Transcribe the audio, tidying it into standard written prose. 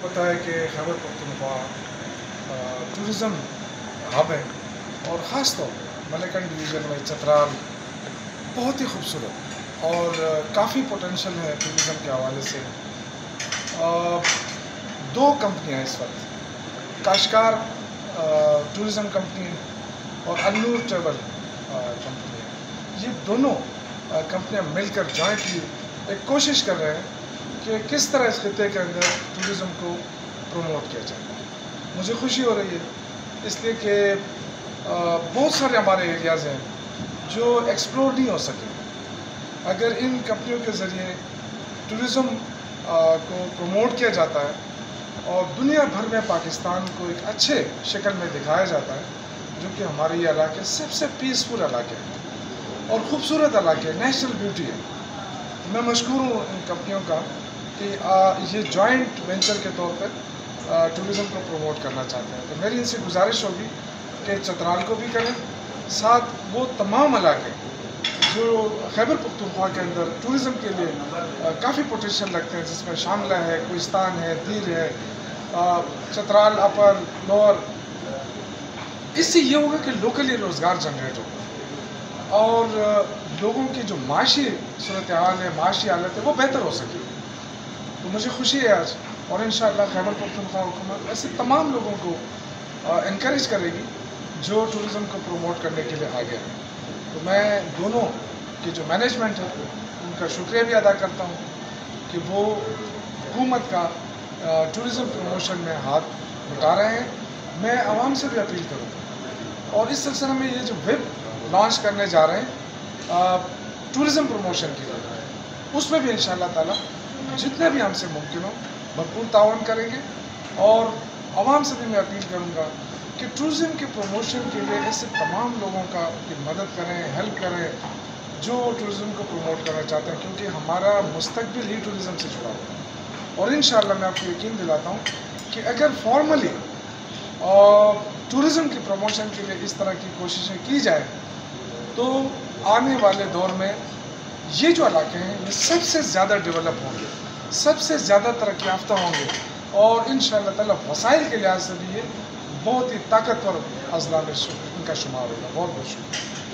پتہ ہے کہ خیبر پختونخوا ٹورزم ہب ہے، اور خاص طور پہ ملیکن ڈویژن میں چترال بہت ہی خوبصورت اور کافی پوٹینشیل ہے ٹورزم کے حوالے سے۔ دو کمپنیاں اس وقت کاشکار ٹورزم کمپنی اور النور ٹریول کمپنی ہے، یہ دونوں کمپنیاں مل کر جوائنٹلی ایک کوشش کر رہے ہیں کہ کس طرح اس خطے کے اندر ٹورزم کو پروموٹ کیا جائے۔ مجھے خوشی ہو رہی ہے اس لیے کہ بہت سارے ہمارے ایریاز ہیں جو ایکسپلور نہیں ہو سکے۔ اگر ان کمپنیوں کے ذریعے ٹورزم کو پروموٹ کیا جاتا ہے اور دنیا بھر میں پاکستان کو ایک اچھے شکل میں دکھایا جاتا ہے، جو کہ ہمارے یہ علاقے سب سے پیسفل علاقے ہیں اور خوبصورت علاقے ہیں، نیشنل بیوٹی ہے۔ میں مشکور ہوں ان کمپنیوں کا کہ یہ جوائنٹ وینچر کے طور پہ ٹورزم کو پروموٹ کرنا چاہتے ہیں۔ تو میری ان سے گزارش ہوگی کہ چترال کو بھی کریں، ساتھ وہ تمام علاقے جو خیبر پختونخوا کے اندر ٹورزم کے لیے کافی پوٹینشیل رکھتے ہیں، جس میں شاملہ ہے، کوہستان ہے، دیر ہے، چترال اپر لوور۔ اس سے یہ ہوگا کہ لوکلی روزگار جنریٹ ہوگا اور لوگوں کی جو معاشی صورتحال ہے، معاشی حالت ہے، وہ بہتر ہو سکے۔ تو مجھے خوشی ہے آج، اور انشاءاللہ خیبر پختونخوا حکومت ایسے تمام لوگوں کو انکریج کرے گی جو ٹورزم کو پروموٹ کرنے کے لیے آگے ہیں۔ تو میں دونوں کی جو مینجمنٹ ہے ان کا شکریہ بھی ادا کرتا ہوں کہ وہ حکومت کا ٹورزم پروموشن میں ہاتھ بٹا رہے ہیں۔ میں عوام سے بھی اپیل کروں گا، اور اس سلسلے میں یہ جو ویب لانچ کرنے جا رہے ہیں ٹورزم پروموشن کے لیے، اس میں بھی انشاءاللہ تعالیٰ جتنے بھی ہم سے ممکن ہو بھرپور تعاون کریں گے، اور عوام سے بھی میں اپیل کروں گا کہ ٹورزم کے پروموشن کے لیے ایسے تمام لوگوں کا کی مدد کریں، ہیلپ کریں جو ٹورزم کو پروموٹ کرنا چاہتے ہیں، کیونکہ ہمارا مستقبل ہی ٹورزم سے جڑا ہوا ہے۔ اور انشاءاللہ میں آپ کو یقین دلاتا ہوں کہ اگر فارملی ٹورزم کی پروموشن کے لیے اس طرح کی کوششیں کی جائیں تو آنے والے دور میں یہ جو علاقے ہیں یہ سب سے زیادہ ڈیولپ ہوں گے، سب سے زیادہ ترقی یافتہ ہوں گے، اور انشاءاللہ تعالیٰ وسائل کے لحاظ سے بھی یہ بہت ہی طاقتور اضلاع میں ان کا شمار ہوگا۔ بہت بہت شکریہ۔